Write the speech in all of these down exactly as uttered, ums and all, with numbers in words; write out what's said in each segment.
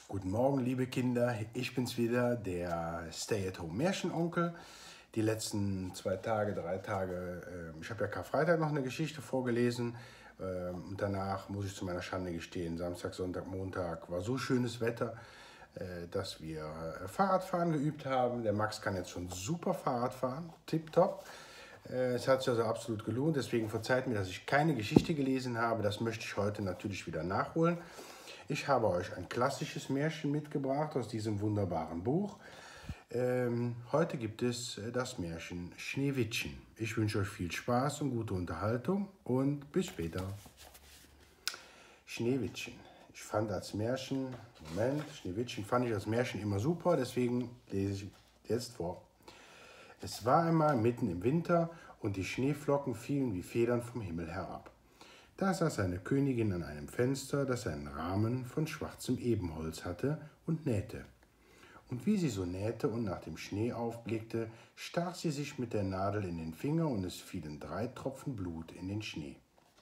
Guten Morgen, liebe Kinder. Ich bin's wieder, der Stay-at-Home-Märchenonkel. Die letzten zwei Tage, drei Tage, äh, ich habe ja Karfreitag noch eine Geschichte vorgelesen. Äh, und danach muss ich zu meiner Schande gestehen, Samstag, Sonntag, Montag war so schönes Wetter, äh, dass wir äh, Fahrradfahren geübt haben. Der Max kann jetzt schon super Fahrrad fahren, tipptopp. Äh, es hat sich also absolut gelohnt, deswegen verzeiht mir, dass ich keine Geschichte gelesen habe. Das möchte ich heute natürlich wieder nachholen. Ich habe euch ein klassisches Märchen mitgebracht aus diesem wunderbaren Buch. Ähm, heute gibt es das Märchen Schneewittchen. Ich wünsche euch viel Spaß und gute Unterhaltung und bis später. Schneewittchen. Ich fand als Märchen, Moment, Schneewittchen fand ich als Märchen immer super, deswegen lese ich jetzt vor. Es war einmal mitten im Winter und die Schneeflocken fielen wie Federn vom Himmel herab. Da saß eine Königin an einem Fenster, das einen Rahmen von schwarzem Ebenholz hatte, und nähte. Und wie sie so nähte und nach dem Schnee aufblickte, stach sie sich mit der Nadel in den Finger und es fielen drei Tropfen Blut in den Schnee.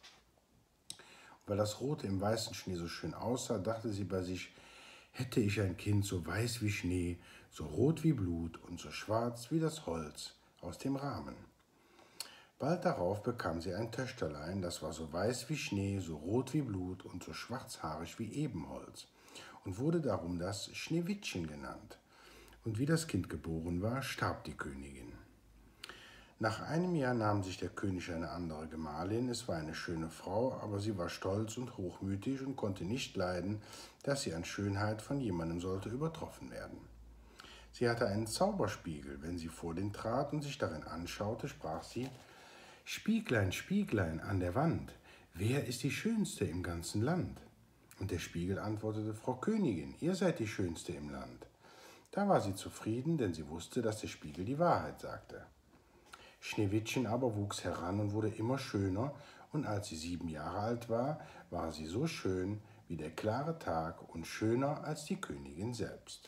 Und weil das Rote im weißen Schnee so schön aussah, dachte sie bei sich, hätte ich ein Kind so weiß wie Schnee, so rot wie Blut und so schwarz wie das Holz aus dem Rahmen. Bald darauf bekam sie ein Töchterlein, das war so weiß wie Schnee, so rot wie Blut und so schwarzhaarig wie Ebenholz und wurde darum das Schneewittchen genannt. Und wie das Kind geboren war, starb die Königin. Nach einem Jahr nahm sich der König eine andere Gemahlin. Es war eine schöne Frau, aber sie war stolz und hochmütig und konnte nicht leiden, dass sie an Schönheit von jemandem sollte übertroffen werden. Sie hatte einen Zauberspiegel. Wenn sie vor den trat und sich darin anschaute, sprach sie: Spieglein, Spieglein an der Wand, wer ist die Schönste im ganzen Land? Und der Spiegel antwortete: Frau Königin, ihr seid die Schönste im Land. Da war sie zufrieden, denn sie wusste, dass der Spiegel die Wahrheit sagte. Schneewittchen aber wuchs heran und wurde immer schöner, und als sie sieben Jahre alt war, war sie so schön wie der klare Tag und schöner als die Königin selbst.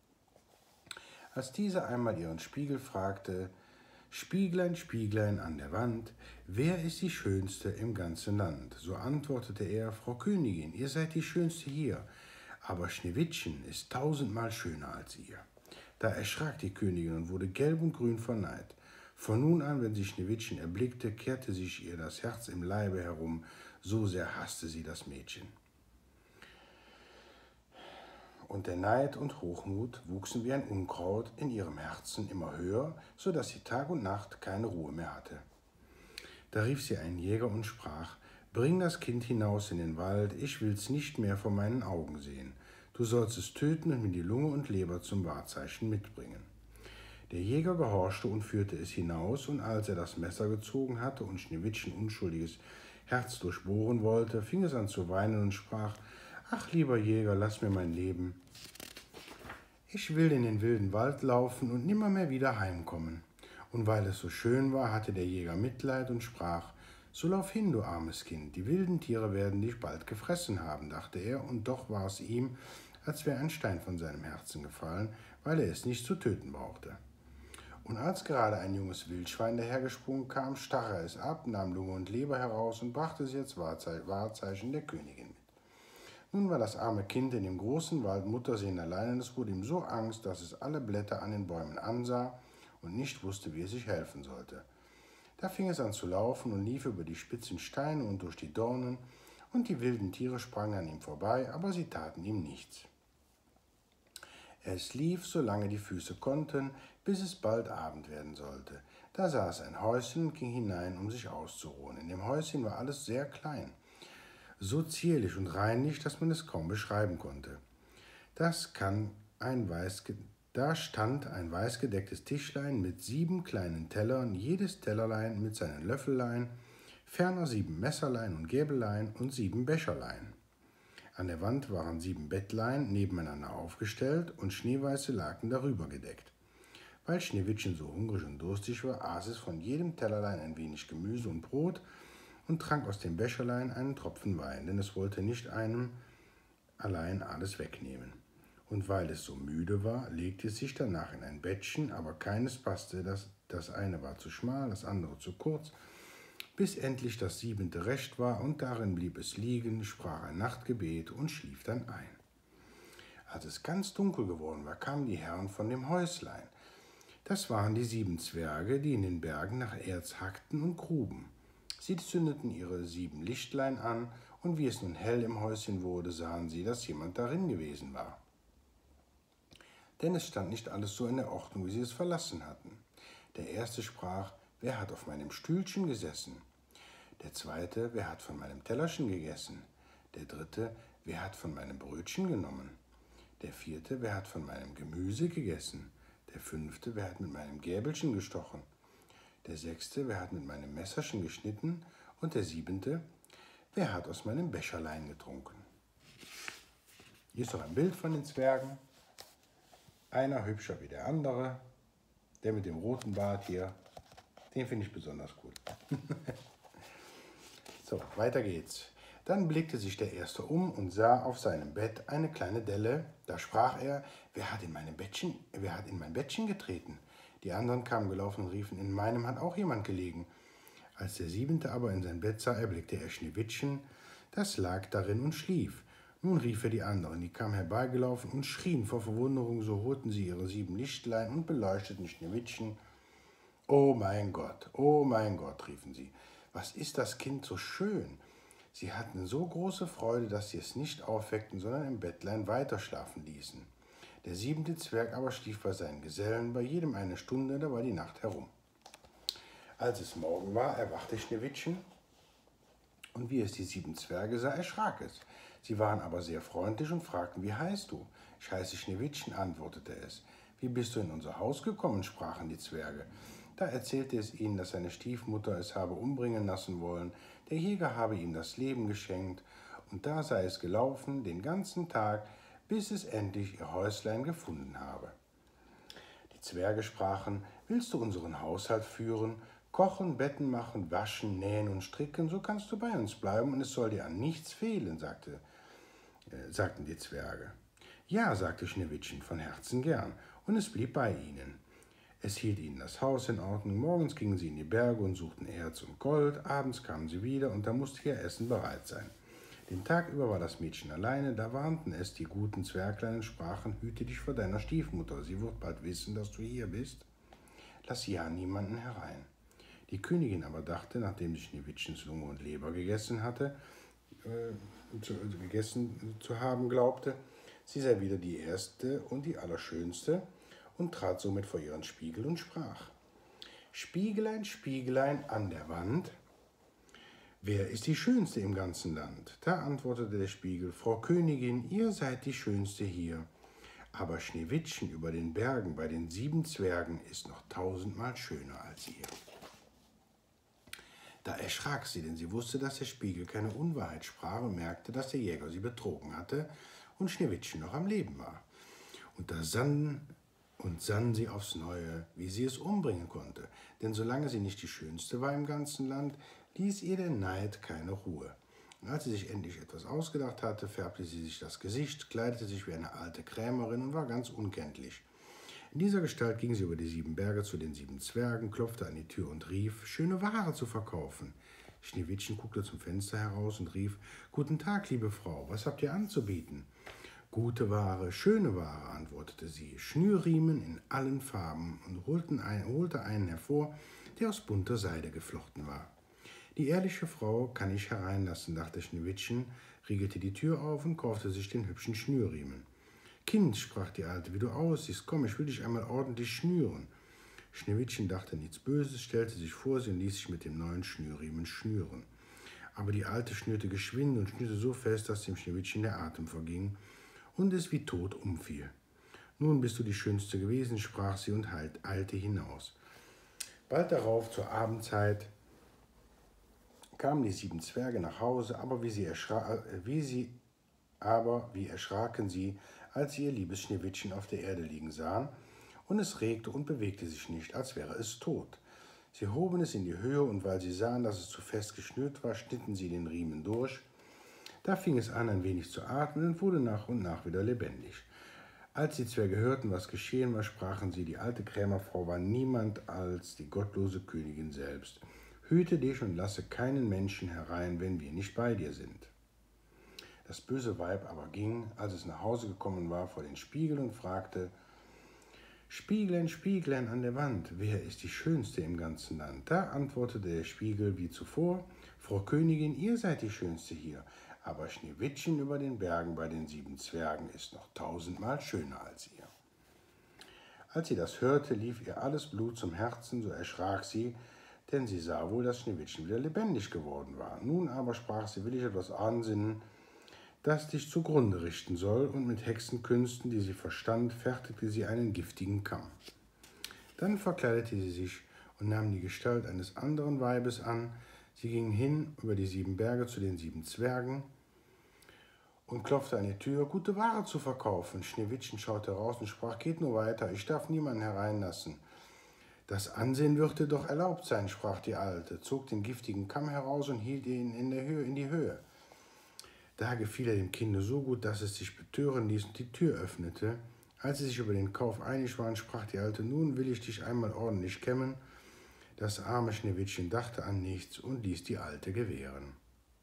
Als diese einmal ihren Spiegel fragte: Spieglein, Spieglein an der Wand, wer ist die Schönste im ganzen Land? So antwortete er: Frau Königin, ihr seid die Schönste hier, aber Schneewittchen ist tausendmal schöner als ihr. Da erschrak die Königin und wurde gelb und grün vor Neid. Von nun an, wenn sie Schneewittchen erblickte, kehrte sich ihr das Herz im Leibe herum, so sehr hasste sie das Mädchen. Und der Neid und Hochmut wuchsen wie ein Unkraut in ihrem Herzen immer höher, so dass sie Tag und Nacht keine Ruhe mehr hatte. Da rief sie einen Jäger und sprach: Bring das Kind hinaus in den Wald, ich will's nicht mehr vor meinen Augen sehen. Du sollst es töten und mir die Lunge und Leber zum Wahrzeichen mitbringen. Der Jäger gehorchte und führte es hinaus, und als er das Messer gezogen hatte und Schneewittchen unschuldiges Herz durchbohren wollte, fing es an zu weinen und sprach: Ach, lieber Jäger, lass mir mein Leben. Ich will in den wilden Wald laufen und nimmermehr wieder heimkommen. Und weil es so schön war, hatte der Jäger Mitleid und sprach: So lauf hin, du armes Kind, die wilden Tiere werden dich bald gefressen haben, dachte er, und doch war es ihm, als wäre ein Stein von seinem Herzen gefallen, weil er es nicht zu töten brauchte. Und als gerade ein junges Wildschwein dahergesprungen kam, stach er es ab, nahm Lunge und Leber heraus und brachte sie als Wahrzeichen der Königin mit. Nun war das arme Kind in dem großen Wald muttersehen allein, und es wurde ihm so Angst, dass es alle Blätter an den Bäumen ansah und nicht wusste, wie es sich helfen sollte. Da fing es an zu laufen und lief über die spitzen Steine und durch die Dornen, und die wilden Tiere sprangen an ihm vorbei, aber sie taten ihm nichts. Es lief, solange die Füße konnten, bis es bald Abend werden sollte. Da sah es ein Häuschen und ging hinein, um sich auszuruhen. In dem Häuschen war alles sehr klein, so zierlich und reinlich, dass man es kaum beschreiben konnte. Das kann ein weiß, da stand ein weißgedecktes Tischlein mit sieben kleinen Tellern, jedes Tellerlein mit seinen Löffelein, ferner sieben Messerlein und Gäbelein und sieben Becherlein. An der Wand waren sieben Bettlein nebeneinander aufgestellt und schneeweiße Laken darüber gedeckt. Weil Schneewittchen so hungrig und durstig war, aß es von jedem Tellerlein ein wenig Gemüse und Brot und trank aus dem Becherlein einen Tropfen Wein, denn es wollte nicht einem allein alles wegnehmen. Und weil es so müde war, legte es sich danach in ein Bettchen, aber keines passte, das, das eine war zu schmal, das andere zu kurz, bis endlich das siebente recht war, und darin blieb es liegen, sprach ein Nachtgebet und schlief dann ein. Als es ganz dunkel geworden war, kamen die Herren von dem Häuslein. Das waren die sieben Zwerge, die in den Bergen nach Erz hackten und gruben. Sie zündeten ihre sieben Lichtlein an, und wie es nun hell im Häuschen wurde, sahen sie, dass jemand darin gewesen war. Denn es stand nicht alles so in der Ordnung, wie sie es verlassen hatten. Der erste sprach: Wer hat auf meinem Stühlchen gesessen? Der zweite: Wer hat von meinem Tellerchen gegessen? Der dritte: Wer hat von meinem Brötchen genommen? Der vierte: Wer hat von meinem Gemüse gegessen? Der fünfte: Wer hat mit meinem Gäbelchen gestochen? Der sechste: Wer hat mit meinem Messerchen geschnitten? Und der siebente: Wer hat aus meinem Becherlein getrunken? Hier ist noch ein Bild von den Zwergen. Einer hübscher wie der andere. Der mit dem roten Bart hier, den finde ich besonders cool. So, weiter geht's. Dann blickte sich der Erste um und sah auf seinem Bett eine kleine Delle. Da sprach er: Wer hat in meinem Bettchen, wer hat in mein Bettchen getreten? Die anderen kamen gelaufen und riefen: In meinem hat auch jemand gelegen. Als der Siebente aber in sein Bett sah, erblickte er Schneewittchen, das lag darin und schlief. Nun rief er die anderen, die kamen herbeigelaufen und schrien vor Verwunderung, so holten sie ihre sieben Lichtlein und beleuchteten Schneewittchen. »Oh mein Gott, oh mein Gott«, riefen sie, »was ist das Kind so schön!« Sie hatten so große Freude, dass sie es nicht aufweckten, sondern im Bettlein weiterschlafen ließen. Der siebente Zwerg aber schlief bei seinen Gesellen, bei jedem eine Stunde, da war die Nacht herum. Als es Morgen war, erwachte Schneewittchen, und wie es die sieben Zwerge sah, erschrak es. Sie waren aber sehr freundlich und fragten: Wie heißt du? Ich heiße Schneewittchen, antwortete es. Wie bist du in unser Haus gekommen? Sprachen die Zwerge. Da erzählte es ihnen, dass seine Stiefmutter es habe umbringen lassen wollen. Der Jäger habe ihm das Leben geschenkt, und da sei es gelaufen den ganzen Tag, bis es endlich ihr Häuslein gefunden habe. Die Zwerge sprachen: Willst du unseren Haushalt führen? Kochen, Betten machen, waschen, nähen und stricken, so kannst du bei uns bleiben, und es soll dir an nichts fehlen, sagte, äh, sagten die Zwerge. Ja, sagte Schneewittchen, von Herzen gern, und es blieb bei ihnen. Es hielt ihnen das Haus in Ordnung, morgens gingen sie in die Berge und suchten Erz und Gold, abends kamen sie wieder, und da musste ihr Essen bereit sein. Den Tag über war das Mädchen alleine, da warnten es die guten Zwerglein und sprachen: Hüte dich vor deiner Stiefmutter, sie wird bald wissen, dass du hier bist. Lass ja niemanden herein. Die Königin aber dachte, nachdem sie Schneewittchens Lunge und Leber gegessen hatte, äh, zu, also gegessen zu haben glaubte, sie sei wieder die Erste und die Allerschönste, und trat somit vor ihren Spiegel und sprach: Spiegelein, Spiegelein an der Wand, wer ist die Schönste im ganzen Land? Da antwortete der Spiegel: Frau Königin, ihr seid die Schönste hier. Aber Schneewittchen über den Bergen bei den sieben Zwergen ist noch tausendmal schöner als ihr. Da erschrak sie, denn sie wusste, dass der Spiegel keine Unwahrheit sprach, und merkte, dass der Jäger sie betrogen hatte und Schneewittchen noch am Leben war. Und da sann und sann sie aufs Neue, wie sie es umbringen konnte. Denn solange sie nicht die Schönste war im ganzen Land, ließ ihr der Neid keine Ruhe. Und als sie sich endlich etwas ausgedacht hatte, färbte sie sich das Gesicht, kleidete sich wie eine alte Krämerin und war ganz unkenntlich. In dieser Gestalt ging sie über die sieben Berge zu den sieben Zwergen, klopfte an die Tür und rief, schöne Ware zu verkaufen. Schneewittchen guckte zum Fenster heraus und rief: Guten Tag, liebe Frau, was habt ihr anzubieten? Gute Ware, schöne Ware, antwortete sie, Schnürriemen in allen Farben, und holten ein, holte einen hervor, der aus bunter Seide geflochten war. Die ehrliche Frau kann ich hereinlassen, dachte Schneewittchen, riegelte die Tür auf und kaufte sich den hübschen Schnürriemen. Kind, sprach die Alte, wie du aussiehst, komm, ich will dich einmal ordentlich schnüren. Schneewittchen dachte nichts Böses, stellte sich vor sie und ließ sich mit dem neuen Schnürriemen schnüren. Aber die Alte schnürte geschwind und schnürte so fest, dass dem Schneewittchen der Atem verging und es wie tot umfiel. Nun bist du die Schönste gewesen, sprach sie und eilte hinaus. Bald darauf, zur Abendzeit, kamen die sieben Zwerge nach Hause, aber wie, sie erschra- wie, sie, aber wie erschraken sie, als sie ihr liebes Schneewittchen auf der Erde liegen sahen, und es regte und bewegte sich nicht, als wäre es tot. Sie hoben es in die Höhe, und weil sie sahen, dass es zu fest geschnürt war, schnitten sie den Riemen durch. Da fing es an, ein wenig zu atmen und wurde nach und nach wieder lebendig. Als die Zwerge hörten, was geschehen war, sprachen sie, die alte Krämerfrau war niemand als die gottlose Königin selbst. Hüte dich und lasse keinen Menschen herein, wenn wir nicht bei dir sind. Das böse Weib aber ging, als es nach Hause gekommen war, vor den Spiegel und fragte: »Spieglein, Spieglein an der Wand, wer ist die Schönste im ganzen Land?« Da antwortete der Spiegel wie zuvor: »Frau Königin, ihr seid die Schönste hier, aber Schneewittchen über den Bergen bei den sieben Zwergen ist noch tausendmal schöner als ihr.« Als sie das hörte, lief ihr alles Blut zum Herzen, so erschrak sie, denn sie sah wohl, dass Schneewittchen wieder lebendig geworden war. Nun aber sprach sie: »Will ich etwas ansinnen, das dich zugrunde richten soll?« Und mit Hexenkünsten, die sie verstand, fertigte sie einen giftigen Kamm. Dann verkleidete sie sich und nahm die Gestalt eines anderen Weibes an. Sie ging hin über die sieben Berge zu den sieben Zwergen und klopfte an die Tür, gute Ware zu verkaufen. Schneewittchen schaute heraus und sprach: »Geht nur weiter, ich darf niemanden hereinlassen.« »Das Ansehen wird dir doch erlaubt sein«, sprach die Alte, zog den giftigen Kamm heraus und hielt ihn in, der Höhe, in die Höhe. Da gefiel er dem Kinde so gut, dass es sich betören ließ und die Tür öffnete. Als sie sich über den Kauf einig waren, sprach die Alte: »Nun will ich dich einmal ordentlich kämmen.« Das arme Schneewittchen dachte an nichts und ließ die Alte gewähren.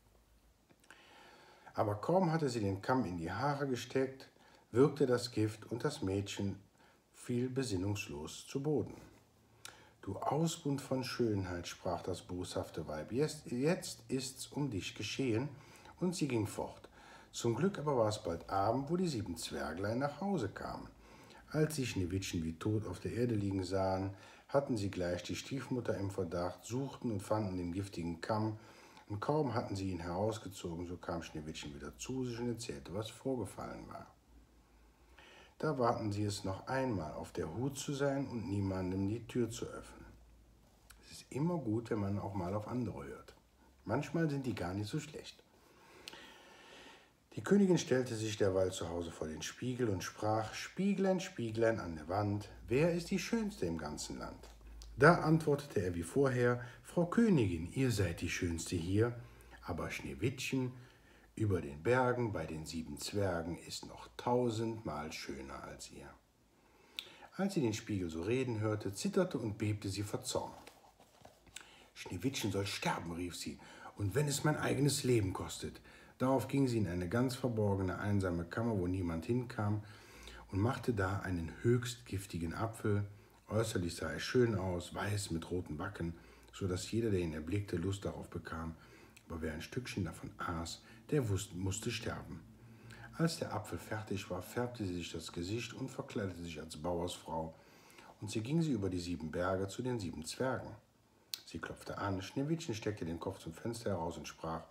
Aber kaum hatte sie den Kamm in die Haare gesteckt, wirkte das Gift und das Mädchen fiel besinnungslos zu Boden. »Du Ausbund von Schönheit«, sprach das boshafte Weib, »jetzt, jetzt ist's um dich geschehen.« Und sie ging fort. Zum Glück aber war es bald Abend, wo die sieben Zwerglein nach Hause kamen. Als sie Schneewittchen wie tot auf der Erde liegen sahen, hatten sie gleich die Stiefmutter im Verdacht, suchten und fanden den giftigen Kamm, und kaum hatten sie ihn herausgezogen, so kam Schneewittchen wieder zu sich und erzählte, was vorgefallen war. Da baten sie es noch einmal, auf der Hut zu sein und niemandem die Tür zu öffnen. Es ist immer gut, wenn man auch mal auf andere hört. Manchmal sind die gar nicht so schlecht. Die Königin stellte sich derweil zu Hause vor den Spiegel und sprach: »Spieglein, Spieglein an der Wand, wer ist die Schönste im ganzen Land?« Da antwortete er wie vorher: »Frau Königin, ihr seid die Schönste hier, aber Schneewittchen über den Bergen bei den sieben Zwergen ist noch tausendmal schöner als ihr.« Als sie den Spiegel so reden hörte, zitterte und bebte sie vor Zorn. »Schneewittchen soll sterben«, rief sie, »und wenn es mein eigenes Leben kostet.« Darauf ging sie in eine ganz verborgene, einsame Kammer, wo niemand hinkam, und machte da einen höchst giftigen Apfel. Äußerlich sah er schön aus, weiß mit roten Backen, so dass jeder, der ihn erblickte, Lust darauf bekam. Aber wer ein Stückchen davon aß, der wusste, musste sterben. Als der Apfel fertig war, färbte sie sich das Gesicht und verkleidete sich als Bauersfrau. Und sie ging sie über die sieben Berge zu den sieben Zwergen. Sie klopfte an, Schneewittchen steckte den Kopf zum Fenster heraus und sprach: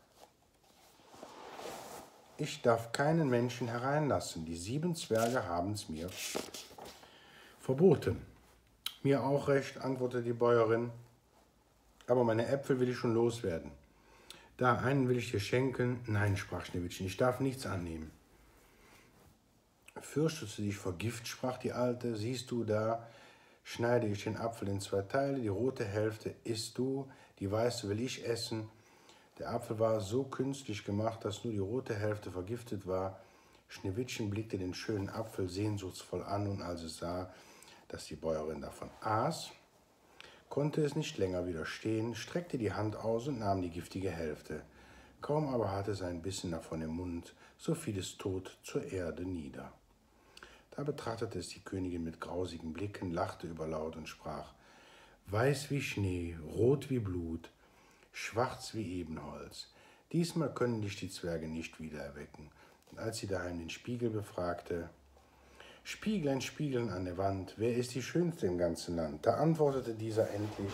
»Ich darf keinen Menschen hereinlassen. Die sieben Zwerge haben es mir verboten.« »Mir auch recht«, antwortete die Bäuerin, »aber meine Äpfel will ich schon loswerden. Da, einen will ich dir schenken.« »Nein«, sprach Schneewittchen, »ich darf nichts annehmen.« »Fürchtest du dich vor Gift«, sprach die Alte, »siehst du, da schneide ich den Apfel in zwei Teile, die rote Hälfte isst du, die weiße will ich essen.« Der Apfel war so künstlich gemacht, dass nur die rote Hälfte vergiftet war. Schneewittchen blickte den schönen Apfel sehnsuchtsvoll an, und als es sah, dass die Bäuerin davon aß, konnte es nicht länger widerstehen, streckte die Hand aus und nahm die giftige Hälfte. Kaum aber hatte es einen Bissen davon im Mund, so fiel es tot zur Erde nieder. Da betrachtete es die Königin mit grausigen Blicken, lachte überlaut und sprach: »Weiß wie Schnee, rot wie Blut, schwarz wie Ebenholz. Diesmal können dich die Zwerge nicht wieder erwecken.« Und als sie daheim den Spiegel befragte: »Spieglein, Spieglein an der Wand, wer ist die Schönste im ganzen Land?« Da antwortete dieser endlich: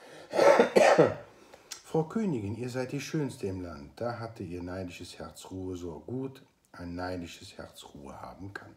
»Frau Königin, ihr seid die Schönste im Land.« Da hatte ihr neidisches Herz Ruhe, so gut ein neidisches Herz Ruhe haben kann.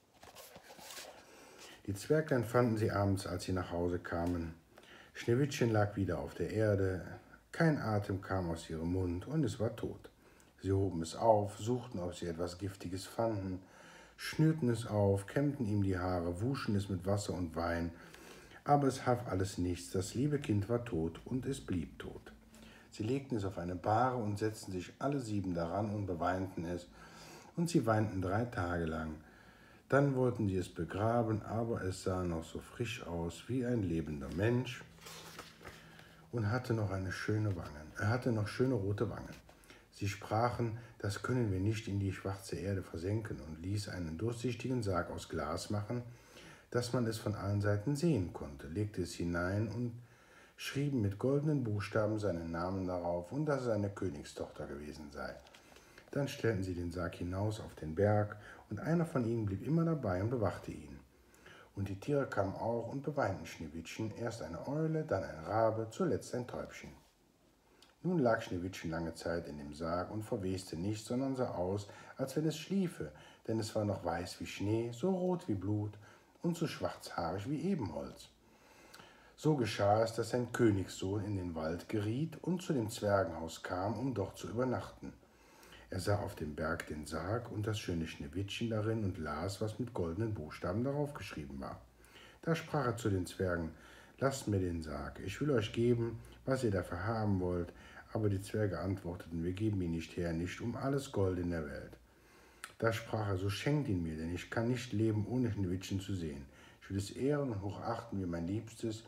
Die Zwerglein fanden sie abends, als sie nach Hause kamen. Schneewittchen lag wieder auf der Erde, kein Atem kam aus ihrem Mund und es war tot. Sie hoben es auf, suchten, ob sie etwas Giftiges fanden, schnürten es auf, kämmten ihm die Haare, wuschen es mit Wasser und Wein, aber es half alles nichts, das liebe Kind war tot und es blieb tot. Sie legten es auf eine Bahre und setzten sich alle sieben daran und beweinten es, und sie weinten drei Tage lang. Dann wollten sie es begraben, aber es sah noch so frisch aus wie ein lebender Mensch und hatte noch eine schöne Wangen. Er hatte noch schöne rote Wangen. Sie sprachen, das können wir nicht in die schwarze Erde versenken, und ließ einen durchsichtigen Sarg aus Glas machen, dass man es von allen Seiten sehen konnte, legte es hinein und schrieben mit goldenen Buchstaben seinen Namen darauf und dass es eine Königstochter gewesen sei. Dann stellten sie den Sarg hinaus auf den Berg, und einer von ihnen blieb immer dabei und bewachte ihn. Und die Tiere kamen auch und beweinten Schneewittchen, erst eine Eule, dann ein Rabe, zuletzt ein Täubchen. Nun lag Schneewittchen lange Zeit in dem Sarg und verweste nicht, sondern sah aus, als wenn es schliefe, denn es war noch weiß wie Schnee, so rot wie Blut und so schwarzhaarig wie Ebenholz. So geschah es, dass ein Königssohn in den Wald geriet und zu dem Zwergenhaus kam, um dort zu übernachten. Er sah auf dem Berg den Sarg und das schöne Schneewittchen darin und las, was mit goldenen Buchstaben darauf geschrieben war. Da sprach er zu den Zwergen: Lasst mir den Sarg, ich will euch geben, was ihr dafür haben wollt. Aber die Zwerge antworteten: Wir geben ihn nicht her, nicht um alles Gold in der Welt. Da sprach er: So schenkt ihn mir, denn ich kann nicht leben, ohne Schneewittchen zu sehen. Ich will es ehren und hochachten wie mein Liebstes.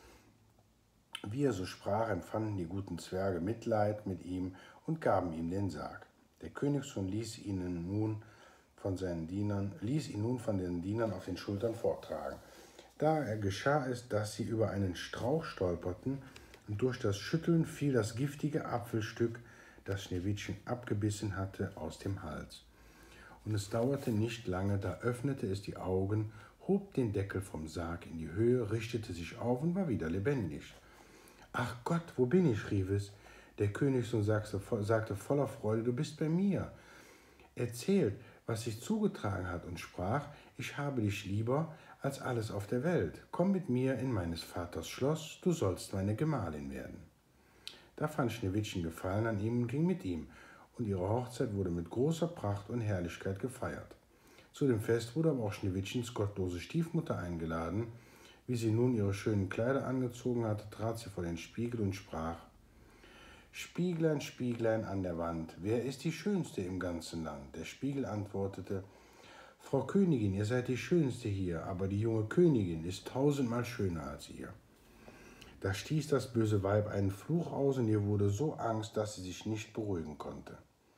Wie er so sprach, empfanden die guten Zwerge Mitleid mit ihm und gaben ihm den Sarg. Der Königssohn ließ ihn nun von seinen Dienern, ließ ihn nun von den Dienern auf den Schultern forttragen. Da geschah es, dass sie über einen Strauch stolperten, und durch das Schütteln fiel das giftige Apfelstück, das Schneewittchen abgebissen hatte, aus dem Hals. Und es dauerte nicht lange, da öffnete es die Augen, hob den Deckel vom Sarg in die Höhe, richtete sich auf und war wieder lebendig. »Ach Gott, wo bin ich?« rief es. Der Königssohn sagte, sagte voller Freude: »Du bist bei mir.« Erzählt, was sich zugetragen hat, und sprach: »Ich habe dich lieber als alles auf der Welt. Komm mit mir in meines Vaters Schloss, du sollst meine Gemahlin werden.« Da fand Schneewittchen Gefallen an ihm und ging mit ihm, und ihre Hochzeit wurde mit großer Pracht und Herrlichkeit gefeiert. Zu dem Fest wurde aber auch Schneewittchens gottlose Stiefmutter eingeladen. Wie sie nun ihre schönen Kleider angezogen hatte, trat sie vor den Spiegel und sprach: »Spieglein, Spieglein an der Wand, wer ist die Schönste im ganzen Land?« Der Spiegel antwortete: »Frau Königin, ihr seid die Schönste hier, aber die junge Königin ist tausendmal schöner als ihr.« Da stieß das böse Weib einen Fluch aus, und ihr wurde so Angst, dass sie sich nicht beruhigen konnte.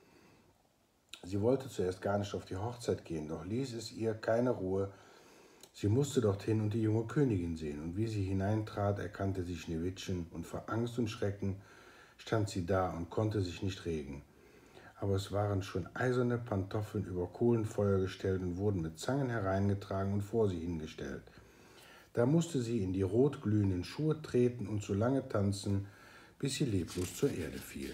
Sie wollte zuerst gar nicht auf die Hochzeit gehen, doch ließ es ihr keine Ruhe. Sie musste dorthin und die junge Königin sehen, und wie sie hineintrat, erkannte sie Schneewittchen, und vor Angst und Schrecken stand sie da und konnte sich nicht regen. Aber es waren schon eiserne Pantoffeln über Kohlenfeuer gestellt und wurden mit Zangen hereingetragen und vor sie hingestellt. Da musste sie in die rotglühenden Schuhe treten und so lange tanzen, bis sie leblos zur Erde fiel.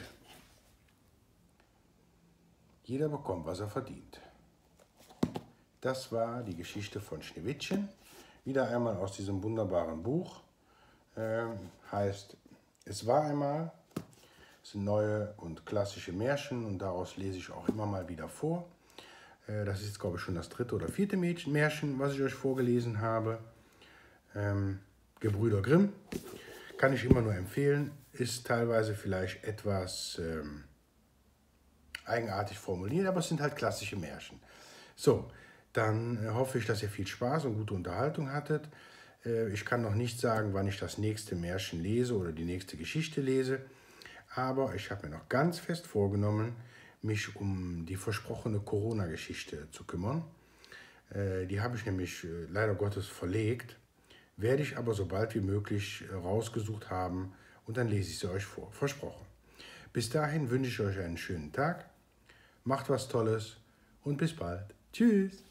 Jeder bekommt, was er verdient. Das war die Geschichte von Schneewittchen. Wieder einmal aus diesem wunderbaren Buch. Ähm, heißt Es war einmal. Es sind neue und klassische Märchen, und daraus lese ich auch immer mal wieder vor. Äh, das ist jetzt, glaube ich, schon das dritte oder vierte Märchen, was ich euch vorgelesen habe. Ähm, Gebrüder Grimm. Kann ich immer nur empfehlen. Ist teilweise vielleicht etwas ähm, eigenartig formuliert, aber es sind halt klassische Märchen. So, dann äh, hoffe ich, dass ihr viel Spaß und gute Unterhaltung hattet. Äh, ich kann noch nicht sagen, wann ich das nächste Märchen lese oder die nächste Geschichte lese, aber ich habe mir noch ganz fest vorgenommen, mich um die versprochene Corona-Geschichte zu kümmern. Äh, die habe ich nämlich äh, leider Gottes verlegt, werde ich aber so bald wie möglich äh, rausgesucht haben, und dann lese ich sie euch vor. Versprochen. Bis dahin wünsche ich euch einen schönen Tag, macht was Tolles und bis bald. Tschüss!